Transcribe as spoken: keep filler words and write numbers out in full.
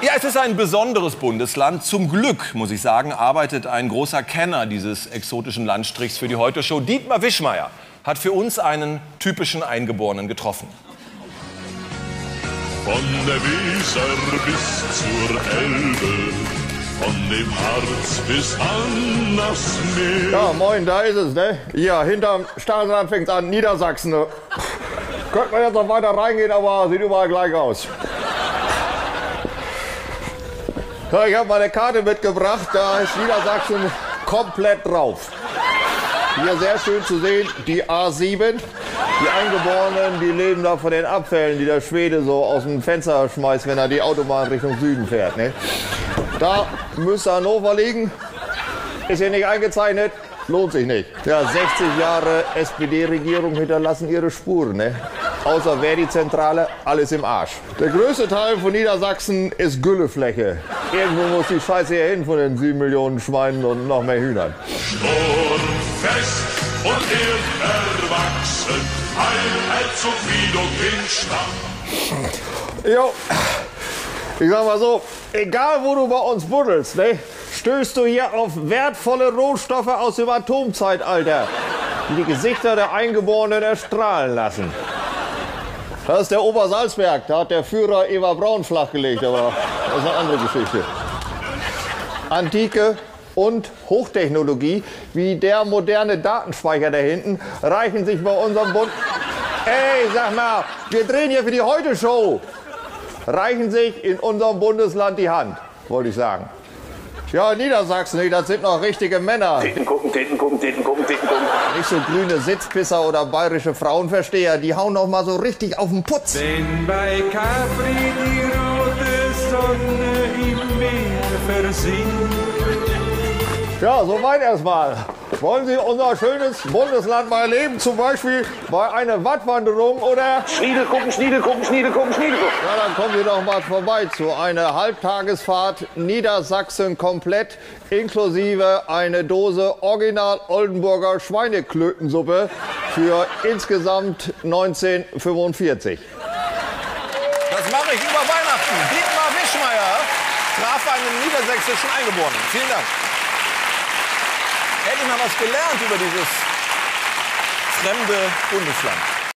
Ja, es ist ein besonderes Bundesland. Zum Glück, muss ich sagen, arbeitet ein großer Kenner dieses exotischen Landstrichs für die Heute-Show. Dietmar Wischmeyer hat für uns einen typischen Eingeborenen getroffen. Von der Weser bis zur Elbe, von dem Harz bis an das Meer. Ja, moin, da ist es, ne? Hier, hinterm Staatsrand fängt's an, Niedersachsen, ne? Könnte man jetzt noch weiter reingehen, aber sieht überall gleich aus. Ja, ich habe meine Karte mitgebracht, da ist Niedersachsen komplett drauf. Hier sehr schön zu sehen, die A sieben. Die Eingeborenen, die leben da von den Abfällen, die der Schwede so aus dem Fenster schmeißt, wenn er die Autobahn Richtung Süden fährt. Ne? Da müsste Hannover liegen. Ist hier nicht eingezeichnet, lohnt sich nicht. Ja, sechzig Jahre S P D-Regierung hinterlassen ihre Spuren. Ne? Außer Verdi-Zentrale, alles im Arsch. Der größte Teil von Niedersachsen ist Güllefläche. Irgendwo muss die Scheiße hier hin von den sieben Millionen Schweinen und noch mehr Hühnern. Sturmfest und erwachsen, ein Herzog wie du Stamm. Jo, ich sag mal so, egal wo du bei uns buddelst, ne, stößt du hier auf wertvolle Rohstoffe aus dem Atomzeitalter, die die Gesichter der Eingeborenen erstrahlen lassen. Das ist der Obersalzberg, da hat der Führer Eva Braun flachgelegt, aber das ist eine andere Geschichte. Antike und Hochtechnologie, wie der moderne Datenspeicher da hinten, reichen sich bei unserem Bund... Ey, sag mal, wir drehen hier für die Heute-Show. Reichen sich in unserem Bundesland die Hand, wollte ich sagen. Ja, Niedersachsen, das sind noch richtige Männer. Titten gucken, Titten gucken, Titten gucken, Titten gucken. Nicht so grüne Sitzpisser oder bayerische Frauenversteher, die hauen noch mal so richtig auf den Putz. Wenn bei Capri die rote Sonne im Meer versinkt. Ja, soweit erstmal. Wollen Sie unser schönes Bundesland mal erleben? Zum Beispiel bei einer Wattwanderung oder... Schniedel gucken, Schniedel gucken, Schniedel gucken, Schniedel gucken. Ja, dann kommen Sie doch mal vorbei zu einer Halbtagesfahrt Niedersachsen komplett, inklusive eine Dose Original Oldenburger Schweineklötensuppe für insgesamt neunzehnhundertfünfundvierzig. Das mache ich über Weihnachten. Dietmar Wischmeyer traf einen niedersächsischen Eingeborenen. Vielen Dank. Hätte ich mal was gelernt über dieses fremde Bundesland.